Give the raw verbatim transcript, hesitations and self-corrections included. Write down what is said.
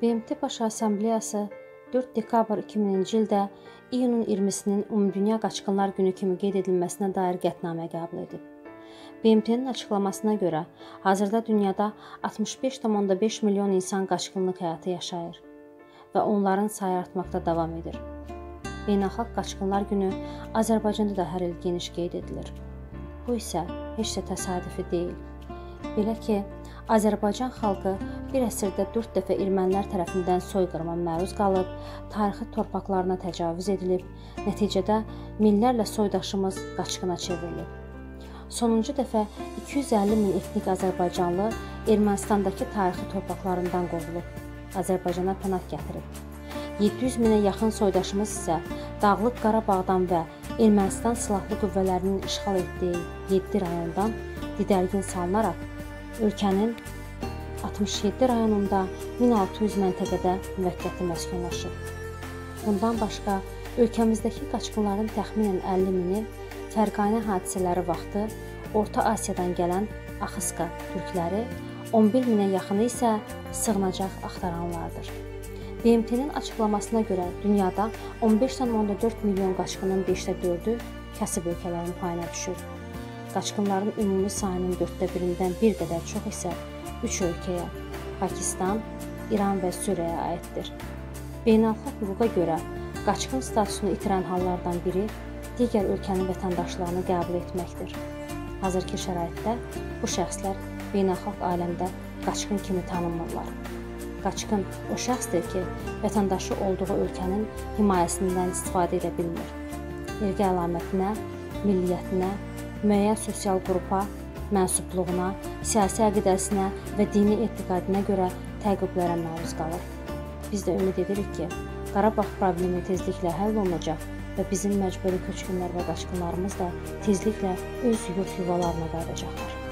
B M T Baş Assambleyası dörd dekabr iki minci ildə iyunun iyirmisinin Ümumdünya Qaçqınlar Günü kimi qeyd edilməsinə dair qətnamə qəbul edib. B M T-nin açıqlamasına görə, hazırda dünyada altmış beş nöqtə beş milyon insan qaçqınlıq həyatı yaşayır və onların sayı artmaqda davam edir. Beynəlxalq Qaçqınlar Günü Azərbaycanda da hər il geniş qeyd edilir. Bu isə heç də təsadüfi deyil. Belə ki, Azərbaycan xalqı bir əsrdə dörd dəfə ermənilər tərəfindən soyqırıma məruz qalıb, tarixi torpaqlarına təcavüz edilib, nəticədə minlərlə soydaşımız qaçqına çevrilib. Sonuncu dəfə iki yüz əlli min etnik Azərbaycanlı Ermənistandakı tarixi torpaqlarından qovulub, Azərbaycana pənah gətirib. yeddi yüz minə yaxın soydaşımız isə Dağlıq Qarabağdan və Ermənistan silahlı qüvvələrinin işğal etdiyi yeddi rayondan didərgin salınaraq, ölkənin altmış yeddi rayonunda min altı yüz məntəqədə müvəqqəti məskunlaşıb. Bundan başqa, ölkəmizdəki qaçqınların təxminən əlli mini Fərqanə hadisələri vaxtı Orta Asiyadan gələn Axıska türkləri, on bir minə yaxını isə sığınacaq axtaranlardır. B M T-nin açıqlamasına görə dünyada on beş nöqtə dörd milyon qaçqının beşdə dördü kasıb ölkələrin payına düşür. Qaçqınların ümumi sayının dörddə birindən bir qədər çox isə üç ölkəyə, Pakistan, İran və Suriyaya aiddir. Beynəlxalq hüquqa görə qaçqın statusunu itirən hallardan biri digər ölkənin vətəndaşlığını qəbul etməkdir. Hazırki şəraitdə bu şəxslər beynəlxalq aləmdə qaçqın kimi tanınmırlar. Qaçqın o şəxsdir ki, vətəndaşı olduğu ölkənin himayəsindən istifadə edə bilmir. Irqi əlamətinə, milliyyətinə, müəyyən sosial qrupa, mənsubluğuna, siyasi əqidəsinə və dini etiqadına görə təqiblərə məruz qalır. Biz də ümid edirik ki, Qarabağ problemi tezliklə həll olunacaq və bizim məcburi köçkünlər və qaçqınlarımız da tezliklə öz yurt yuvalarına qayıdacaqlar.